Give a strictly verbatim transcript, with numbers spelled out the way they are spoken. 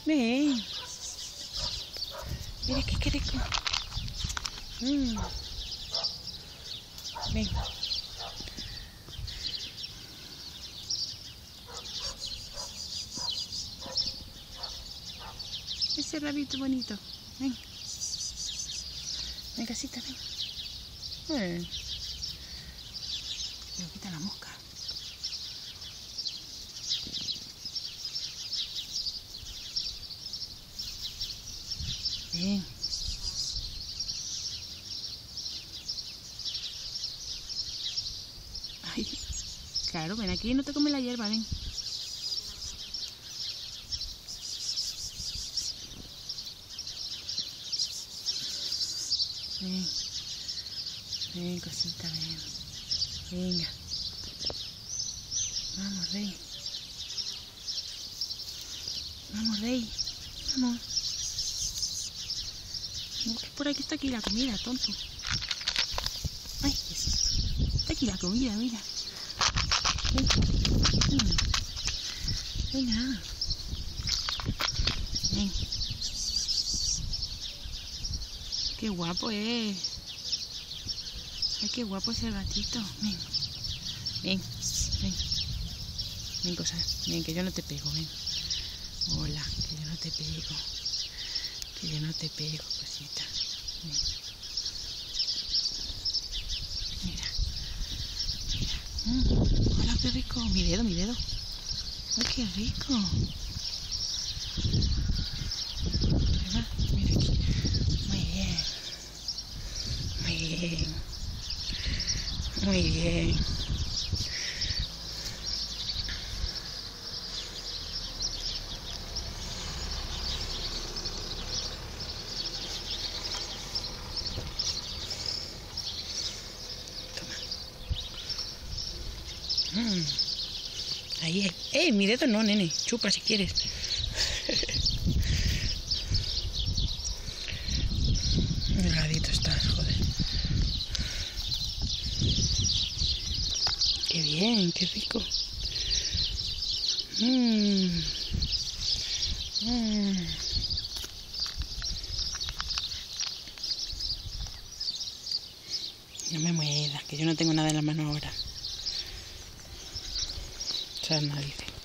Ven. Mira qué qué rico. Mm. Ven. Ese rabito bonito. Ven. Ven, casita, ven. Eh. Pero quita la mosca. Bien. Ay, claro, ven aquí, no te comes la hierba, ven. Ven, ven, cosita, ven. Venga. Vamos, Rey. Vamos, Rey. Vamos. Busques por aquí, está aquí la comida, tonto. Ay, Jesús. Está aquí la comida, mira. Ven. Ven. Venga. Ven. Qué guapo es. Ay, qué guapo ese gatito. Ven. Ven. Ven. Ven, cosa. Ven, que yo no te pego, ven. Hola, que yo no te pego. Que yo no te pego, cosita. Ven. Mira. Mira. Mm. Hola, qué rico. Mi dedo, mi dedo. Ay, qué rico. Ahí va. Mira aquí. Muy bien. Muy bien. Muy bien. Mm. Ahí es. ¡Eh! Mi dedo no, nene. Chupa si quieres. El ladito está, joder. Qué bien, qué rico. Mmm. Mmm. No me mueras, que yo no tengo nada en la mano ahora. Sarna dice.